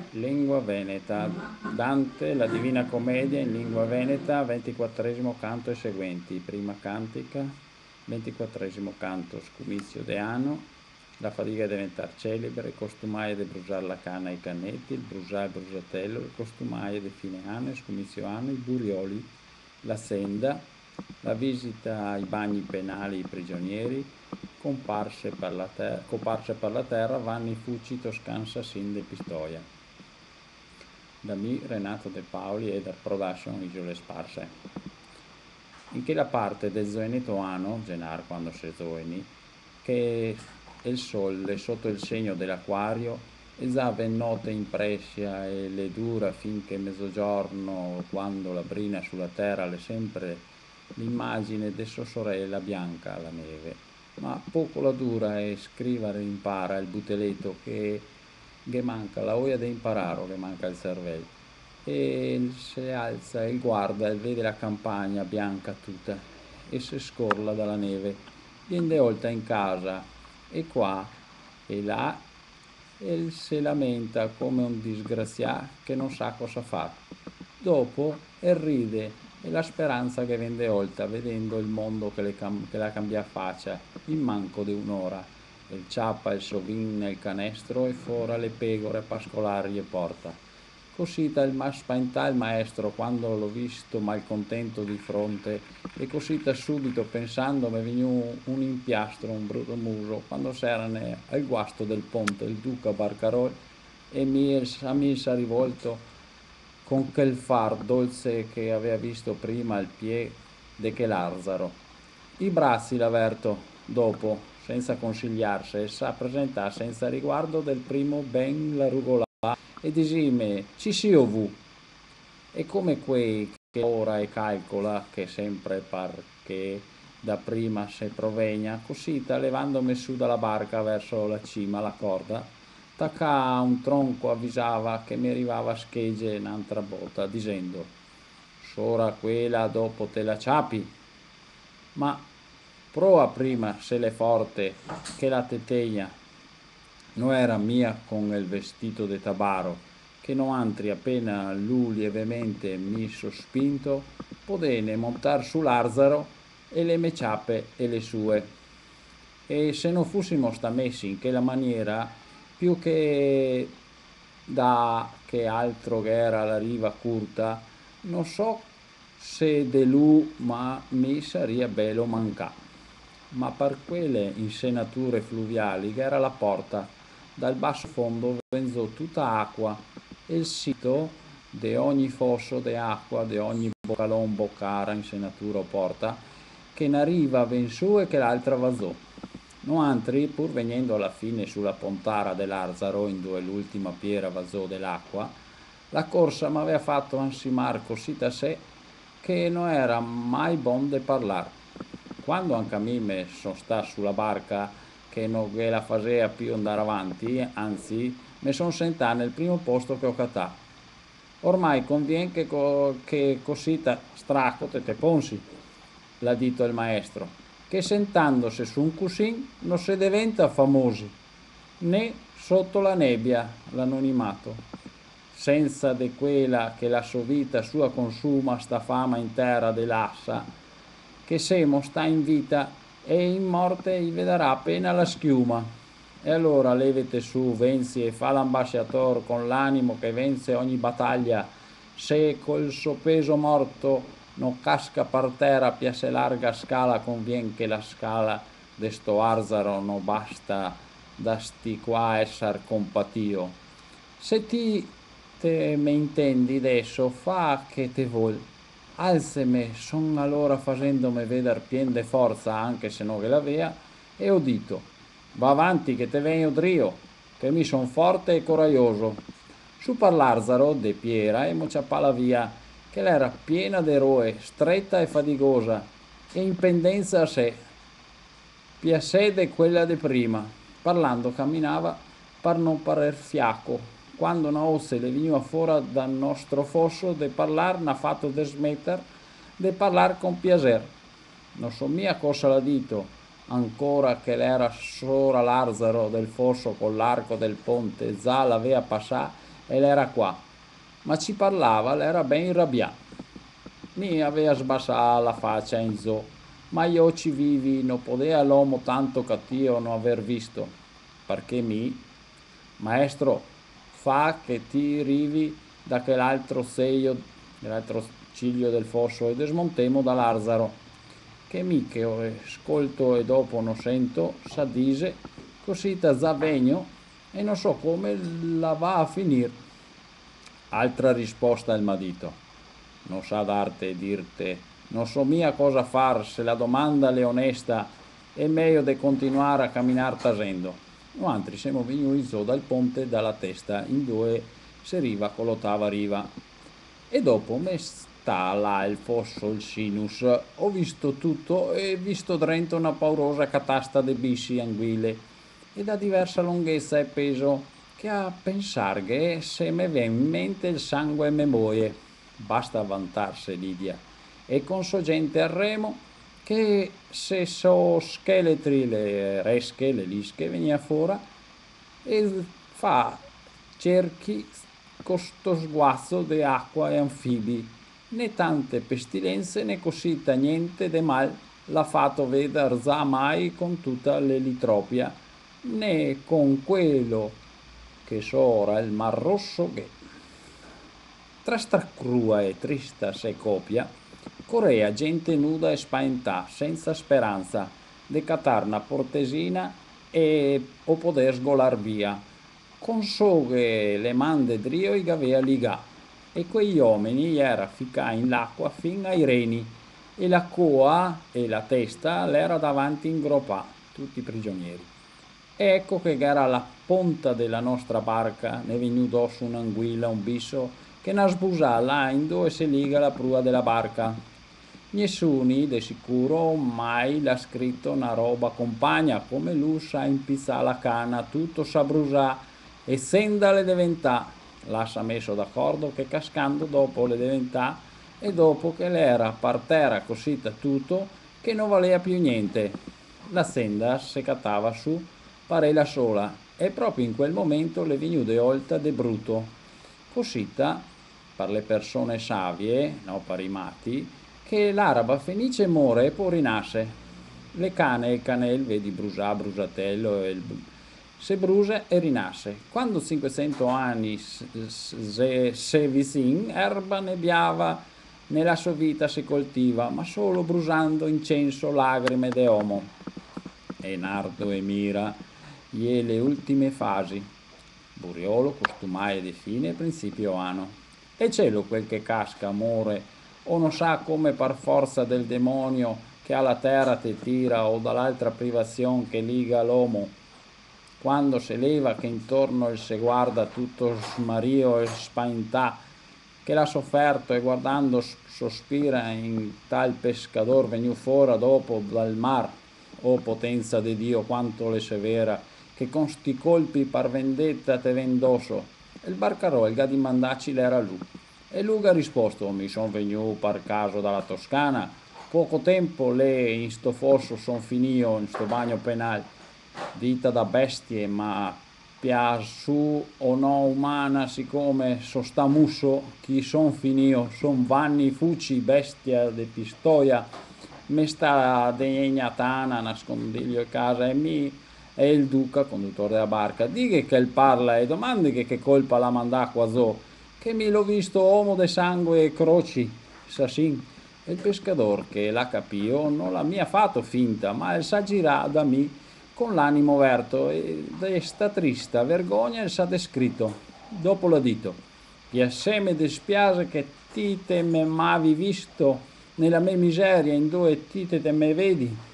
Lingua veneta. Dante, la Divina Commedia in lingua veneta, 24° canto e seguenti. Prima cantica, 24° canto, scumizio de anno, la fatica di diventare celebre, costumaia di brusare la canna ai cannetti, il brusare il brusatello, il costumaia di fine anno, scumizio anno, i burioli, la senda, la visita ai bagni penali ai prigionieri, comparse per la terra, vanni fuci toscansa sin de Pistoia. Da me Renato De Paoli e da Production Isole Sparse. In che la parte del zoeneto anno, genar quando si zoeni, che il sole sotto il segno dell'acquario esave notte in prescia e le dura finché mezzogiorno quando la brina sulla terra le sempre l'immagine de sua sorella bianca alla neve, ma poco la dura e scrivere impara il buteletto che manca la voglia di imparare, che manca il cervello. E si alza e guarda e vede la campagna bianca tutta e si scorla dalla neve. Viene oltre in casa e qua e là e si lamenta come un disgraziato che non sa cosa fare. Dopo e ride e la speranza che vende oltre vedendo il mondo che la cambia faccia in manco di un'ora. Il ciappa il sovin nel canestro e fora le pecore pascolari e porta. Così spaventà il maestro quando l'ho visto malcontento di fronte e così subito pensando mi veniva un impiastro, un brutto muso, quando s'erano al guasto del ponte il duca Barcarol e a mi si è rivolto con quel far dolce che aveva visto prima al piede de che Lazzaro. I braczi l'avverto dopo, senza consigliarsi, e sa presentare senza riguardo del primo ben la rugola e disime ci si vu e come quei che ora e calcola che sempre par che da prima se provegna così levandomi su dalla barca verso la cima la corda tacca un tronco avvisava che mi arrivava a schegge un'altra volta dicendo sora quella dopo te la ciapi ma prova prima se l'è forte che la tetegna non era mia con il vestito de tabaro che non altri appena lui lievemente mi sospinto podene montar su Lazzaro e le mie ciappe e le sue e se non fossimo sta messi in quella maniera più che da che altro che era la riva curta non so se de lui ma mi sarebbe bello mancà ma per quelle insenature fluviali che era la porta dal basso fondo venzò tutta acqua e il sito di ogni fosso di acqua, di ogni boccalon, boccara, insenatura o porta, che ne arriva ben su e che l'altra vazò. Non altri, pur venendo alla fine sulla pontara dell'Arzaro, in dove l'ultima piera vazò dell'acqua, la corsa mi aveva fatto ansimar così da sé che non era mai bon de parlare. Quando anche a me mi sono sta sulla barca che non che la faceva più andare avanti, anzi mi sono sentato nel primo posto che ho cattato. Ormai convien che così stracco te ponsi, l'ha detto il maestro, che sentandosi su un cuscin non si diventa famosi, né sotto la nebbia, l'anonimato, senza de quella che la sua vita sua consuma sta fama in terra dell'assa, che semo sta in vita e in morte gli vedrà appena la schiuma. E allora levete su, venzi e fa l'ambasciator con l'animo che vence ogni battaglia, se col suo peso morto non casca per terra piace larga scala, convien che la scala de sto arzaro non basta da sti qua essar compatio. Se ti te me intendi adesso, fa che te vuol. Alzeme, son allora facendome veder pien de forza, anche se non che l'avea, e ho dito, va avanti che te vengo drio, che mi son forte e coraggioso. Su per Lazzaro, de Piera, e mociappa la via, che l'era piena d'eroe, stretta e faticosa, e in pendenza a sé, piace de quella de prima. Parlando camminava per non parer fiacco. Quando una osse le veniva fuori dal nostro fosso, de parlar n'ha fatto de smetter, de parlar con piacer. Non so mia cosa l'ha dito, ancora che l'era sora Lazzaro del fosso con l'arco del ponte, già l'aveva passà e l'era qua, ma ci parlava, l'era ben irrabbiato. Mi aveva sbassato la faccia in zo, ma io ci vivi, non poteva l'uomo tanto cattivo non aver visto, perché maestro, fa che ti rivi da quell'altro seio, l'altro ciglio del fosso e desmontemo da Lazzaro, che che ho ascolto e dopo non sento, sa dise, così da zavegno e non so come la va a finire. Altra risposta il madito. Non sa darte e dirte, non so mia cosa far se la domanda è onesta è meglio di continuare a camminare tasendo. Noi altri siamo venuti dal ponte dalla testa in due se riva con l'ottava riva. E dopo me sta là il fosso, il sinus, ho visto tutto e visto dentro una paurosa catasta di bisci anguille e da diversa lunghezza e peso che a pensar che se me viene in mente il sangue me muoie. Basta vantarsi Lidia. E con so gente al remo che se so scheletri, le resche, le lische, venia fuori e fa cerchi con sto sguazzo di acqua e anfibi. Né tante pestilenze né cosita niente de mal l'ha fatto vedere già mai con tutta l'elitropia, né con quello che sora il mar rosso che tra sta crua e trista se copia correa gente nuda e spaventà senza speranza de catar una portesina e o poter sgolar via con soghe le mande drio i gavea ligà e quegli uomini era ficà in l'acqua fin ai reni e la coa e la testa l'era davanti in gropà tutti prigionieri. E ecco che era la ponta della nostra barca, ne venuto su un'anguilla, un bisso, che ne sbusà là in dove si liga la prua della barca. Nessuno, de sicuro, mai l'ha scritto una roba compagna, come lui sa impizzà la canna, tutto sa brusà e senda le diventà. L'ha s'ha messo d'accordo che cascando dopo le diventà e dopo che l'era par terra cosita tutto che non valeva più niente. La senda si catava su parela sola e proprio in quel momento le venude olta de bruto. Cosita, per le persone savie, no per i matti, che l'araba fenice more e poi rinasce. Le cane e il canel, vedi brusà, brusatello, se brusa e rinasce. Quando 500 anni se vicin, erba nebbiava, nella sua vita si coltiva, ma solo brusando incenso, lacrime de uomo. E nardo e mira e le ultime fasi, buriolo, costumaie di fine e principio anno. E cielo quel che casca, muore, o non sa come par forza del demonio che alla terra te tira o dall'altra privazione che liga l'uomo, quando se leva che intorno il se guarda tutto smario e spaventà, che l'ha sofferto e guardando sospira in tal pescador venu fuori dopo dal mar, o potenza di Dio quanto le severa, che con sti colpi par vendetta te vendoso. Il barcarò il gadi mandaci l'era lui. E lui ha risposto, mi son venuto per caso dalla Toscana, poco tempo le in sto fosso son finito in sto bagno penale, vita da bestie, ma piasu o no umana, siccome so sta musso, chi son finito, son vanni fuci, bestia de pistoia, me sta degna tana, nascondiglio a casa e il duca, conduttore della barca, dighe che il parla e domandi che colpa la mandà qua zo, che mi l'ho visto uomo de sangue e croci, sassin. E il pescador che l'ha capito non l'ha mia fatto finta, ma il sa girà da mi con l'animo verto e sta trista vergogna il sa descritto. Dopo l'ha detto, piasseme dispiace che ti te me m'avi visto nella mia miseria in dove ti te me vedi